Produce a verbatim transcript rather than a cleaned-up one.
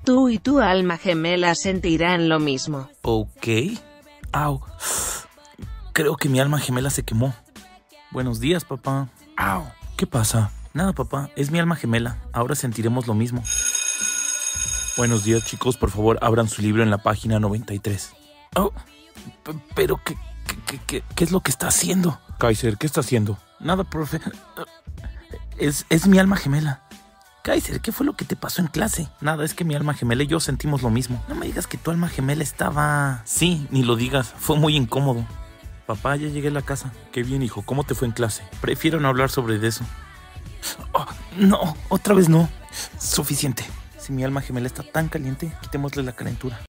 Tú y tu alma gemela sentirán lo mismo. Ok. Au. Creo que mi alma gemela se quemó. Buenos días, papá. Au. ¿Qué pasa? Nada, papá. Es mi alma gemela. Ahora sentiremos lo mismo. Buenos días, chicos. Por favor, abran su libro en la página noventa y tres. Oh, pero ¿qué, qué, qué, qué es lo que está haciendo? Kaiser, ¿qué está haciendo? Nada, profe. Es, es mi alma gemela. Kaiser, ¿qué fue lo que te pasó en clase? Nada, es que mi alma gemela y yo sentimos lo mismo. No me digas que tu alma gemela estaba... Sí, ni lo digas. Fue muy incómodo. Papá, ya llegué a la casa. Qué bien, hijo. ¿Cómo te fue en clase? Prefiero no hablar sobre eso. Oh, no, otra vez no. Suficiente. Si mi alma gemela está tan caliente, quitémosle la calentura.